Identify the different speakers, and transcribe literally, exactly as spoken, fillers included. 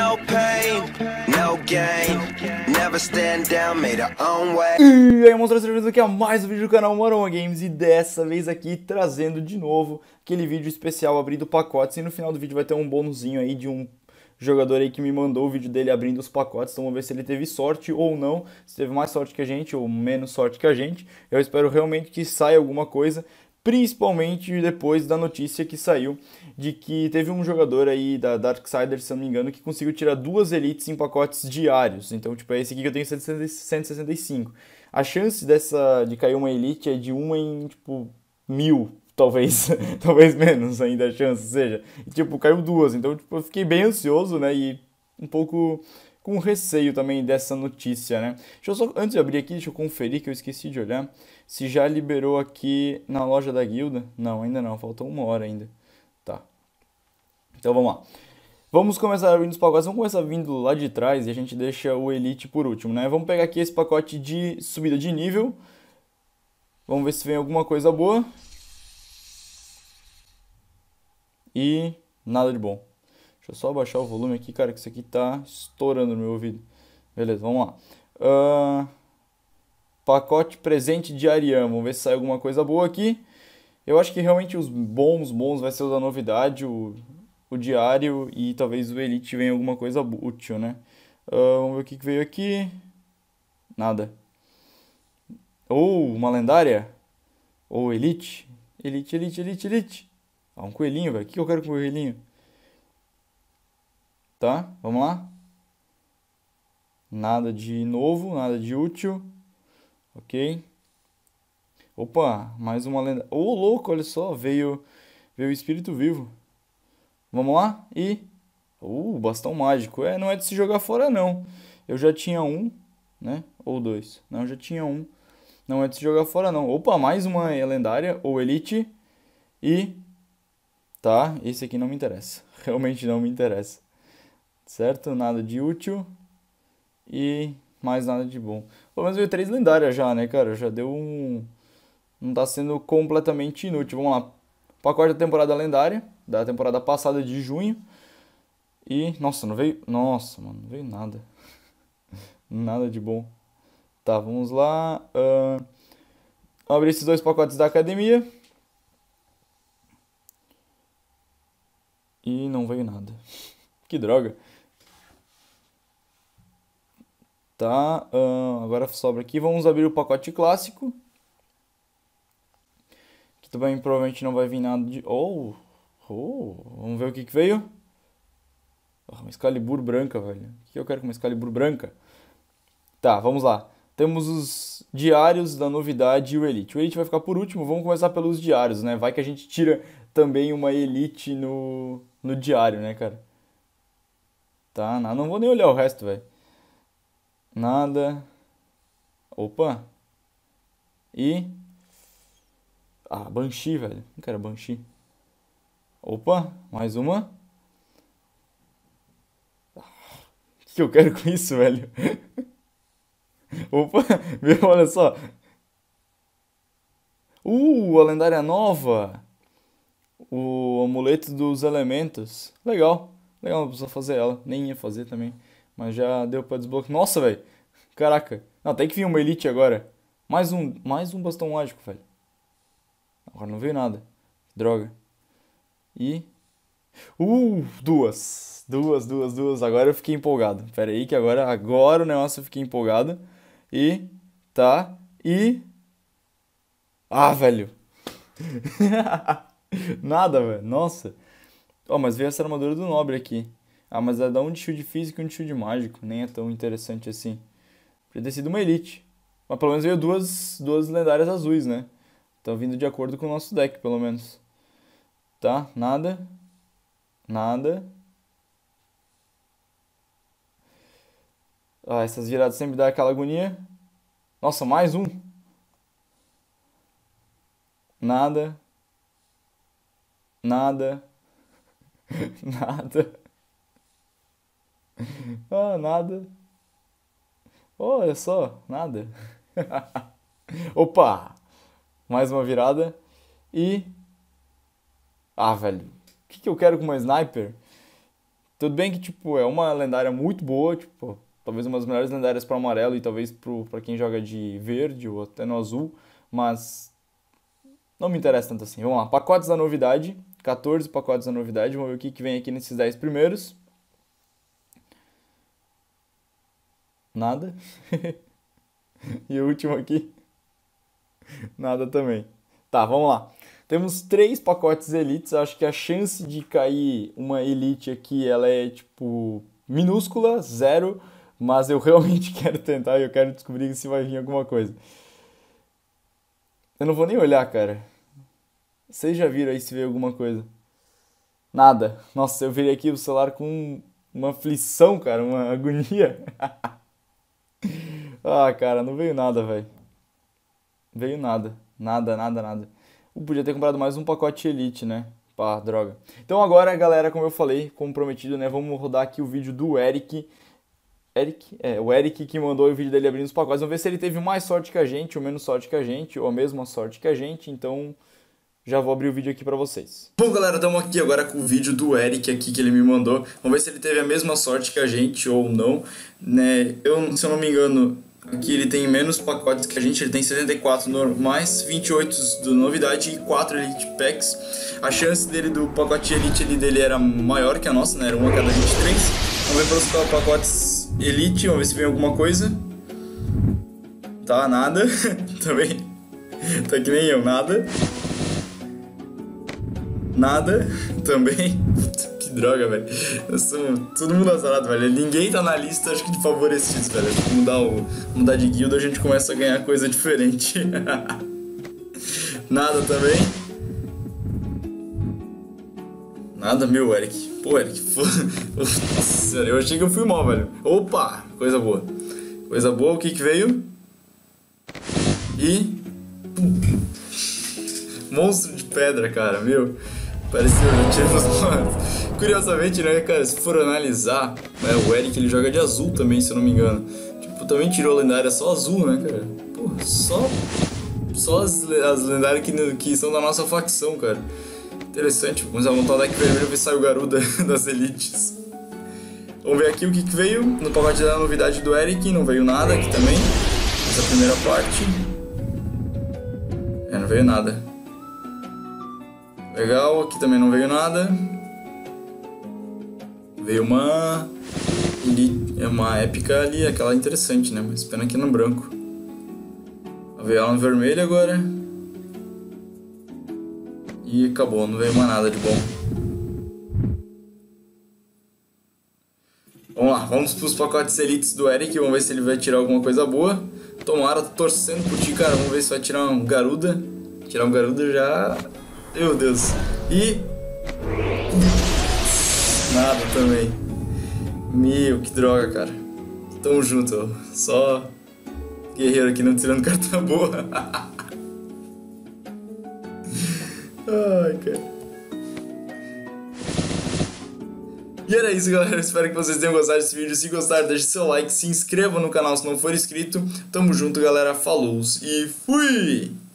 Speaker 1: No pain, no gain. Never stand down, made our own way.
Speaker 2: E aí, monstros, sejam bem-vindos aqui a mais um vídeo do canal Maroma Games. E dessa vez aqui trazendo de novo aquele vídeo especial abrindo pacotes. E no final do vídeo vai ter um bônusinho aí de um jogador aí que me mandou o vídeo dele abrindo os pacotes. Então vamos ver se ele teve sorte ou não, se teve mais sorte que a gente ou menos sorte que a gente. Eu espero realmente que saia alguma coisa, principalmente depois da notícia que saiu de que teve um jogador aí da Darksiders, se não me engano, que conseguiu tirar duas elites em pacotes diários. Então, tipo, é esse aqui que eu tenho cento e sessenta e cinco. A chance dessa de cair uma elite é de uma em, tipo, mil, talvez. Talvez menos ainda a chance seja. E, tipo, caiu duas. Então, tipo, eu fiquei bem ansioso, né? E um pouco com receio também dessa notícia, né? Deixa eu só, antes de abrir aqui, deixa eu conferir que eu esqueci de olhar se já liberou aqui na loja da guilda. Não, ainda não, faltou uma hora ainda. Tá. Então vamos lá. Vamos começar abrindo os pacotes. Vamos começar vindo lá de trás e a gente deixa o Elite por último, né? Vamos pegar aqui esse pacote de subida de nível. Vamos ver se vem alguma coisa boa. E nada de bom. Deixa eu só abaixar o volume aqui, cara, que isso aqui tá estourando no meu ouvido. Beleza, vamos lá. Uh, pacote presente de Ariam. Vamos ver se sai alguma coisa boa aqui. Eu acho que realmente os bons, bons vai ser o da novidade, o, o diário e talvez o Elite venha alguma coisa útil, né? Uh, vamos ver o que que veio aqui. Nada. Ou uma lendária. Ou Elite. Elite, Elite, Elite, Elite. Ah, um coelhinho, velho. O que eu quero com o coelhinho? Tá, vamos lá. Nada de novo, nada de útil. Ok. Opa, mais uma lenda. Ô, oh, louco, olha só, veio veio o espírito vivo. Vamos lá? E uh, bastão mágico. É, não é de se jogar fora não. Eu já tinha um, né? Ou dois. Não, eu já tinha um. Não é de se jogar fora não. Opa, mais uma lendária ou elite. E tá, esse aqui não me interessa. Realmente não me interessa. Certo? Nada de útil. E mais nada de bom. Pelo menos veio três lendárias já, né, cara? Já deu um... Não tá sendo completamente inútil. Vamos lá. Pacote da temporada lendária. Da temporada passada de junho. E... Nossa, não veio... Nossa, mano. Não veio nada. Nada de bom. Tá, vamos lá. Uh... Vamos abrir esses dois pacotes da academia. E não veio nada. Que droga. Tá. Uh... Agora sobra aqui. Vamos abrir o pacote clássico. Também provavelmente não vai vir nada de... Oh! Oh! Vamos ver o que que veio. Oh, uma Excalibur branca, velho. O que eu quero com uma Excalibur branca? Tá, vamos lá. Temos os diários da novidade e o Elite. O Elite vai ficar por último. Vamos começar pelos diários, né? Vai que a gente tira também uma Elite no, no diário, né, cara? Tá, não, não vou nem olhar o resto, velho. Nada. Opa! E... Ah, Banshee, velho. Não quero Banshee. Opa, mais uma. O que eu quero com isso, velho? Opa, meu, olha só. Uh, a lendária nova. O amuleto dos elementos. Legal. Legal, não precisa fazer ela. Nem ia fazer também. Mas já deu pra desbloquear. Nossa, velho. Caraca. Não, tem que vir uma elite agora. Mais um, mais um bastão mágico, velho. Agora não veio nada. Droga. E... Uh, duas. Duas, duas, duas. Agora eu fiquei empolgado. Pera aí que agora, agora o negócio eu fiquei empolgado. E... Tá. E... Ah, velho. Nada, velho. Nossa. Ó, oh, mas veio essa armadura do nobre aqui. Ah, mas é da um de shield físico e um de shield mágico. Nem é tão interessante assim. Podia ter sido uma elite. Mas pelo menos veio duas, duas lendárias azuis, né? Estão vindo de acordo com o nosso deck, pelo menos. Tá, nada. Nada. Ah, essas viradas sempre dão aquela agonia. Nossa, mais um. Nada. Nada. Nada. Ah, nada. Olha só, nada. Opa! Mais uma virada. E... Ah, velho. O que que eu quero com uma sniper? Tudo bem que, tipo, é uma lendária muito boa, tipo, talvez uma das melhores lendárias para amarelo e talvez pro, pra quem joga de verde ou até no azul, mas não me interessa tanto assim. Vamos lá, pacotes da novidade, quatorze pacotes da novidade, vamos ver o que, que vem aqui nesses dez primeiros. Nada. E o último aqui, nada também. Tá, vamos lá. Temos três pacotes elites, acho que a chance de cair uma elite aqui, ela é, tipo, minúscula, zero, mas eu realmente quero tentar e eu quero descobrir se vai vir alguma coisa. Eu não vou nem olhar, cara. Vocês já viram aí se veio alguma coisa? Nada. Nossa, eu virei aqui o celular com uma aflição, cara, uma agonia. Ah, cara, não veio nada, velho. Veio nada. Nada, nada, nada. Eu podia ter comprado mais um pacote Elite, né? Pá, droga. Então agora, galera, como eu falei, como prometido, né? Vamos rodar aqui o vídeo do Eric. Eric? É, o Eric que mandou o vídeo dele abrindo os pacotes. Vamos ver se ele teve mais sorte que a gente, ou menos sorte que a gente, ou a mesma sorte que a gente. Então, já vou abrir o vídeo aqui pra vocês. Bom, galera, estamos aqui agora com o vídeo do Eric aqui que ele me mandou. Vamos ver se ele teve a mesma sorte que a gente ou não, né? Eu, se eu não me engano, aqui ele tem menos pacotes que a gente, ele tem setenta e quatro normais, vinte e oito do novidade e quatro Elite Packs. A chance dele do pacote Elite ele, dele era maior que a nossa, né? Era uma a cada vinte e três. Vamos ver para os pacotes Elite, vamos ver se vem alguma coisa. Tá, nada. Também. Tá que nem eu, nada. Nada. Também. Que droga, velho. Todo mundo azarado, velho. Ninguém tá na lista, acho que de favorecidos, velho. Acho que mudar, o, mudar de guilda a gente começa a ganhar coisa diferente. Nada também. Nada, meu, Eric. Pô, Eric. Nossa, eu achei que eu fui mal, velho. Opa! Coisa boa. Coisa boa, o que que veio? E... monstro de pedra, cara, meu. Pareceu, eu tinha uns... Curiosamente, né, cara, se for analisar, né, o Eric ele joga de azul também, se eu não me engano. Tipo, também tirou a lendária só azul, né, cara? Porra, só... Só as, as lendárias que, que são da nossa facção, cara. Interessante, vamos montar o deck vermelho e ver se sai o Garuda das elites. Vamos ver aqui o que, que veio. No pacote da novidade do Eric, não veio nada aqui também. Essa primeira parte. É, não veio nada. Legal, aqui também não veio nada. Veio uma... É uma épica ali, aquela interessante, né? Mas pena que no branco. Veio ela no vermelho agora. E acabou, não veio mais nada de bom. Vamos lá, vamos pros pacotes elites do Eric. Vamos ver se ele vai tirar alguma coisa boa. Tomara, tô torcendo por ti, cara. Vamos ver se vai tirar um Garuda. Tirar um Garuda já... Meu Deus. E... nada também. Meu, que droga, cara. Tamo junto, ó. Só... guerreiro aqui não tirando carta boa. Ai, cara. E era isso, galera. Eu espero que vocês tenham gostado desse vídeo. Se gostaram, deixe seu like, se inscreva no canal se não for inscrito. Tamo junto, galera. Falou e fui!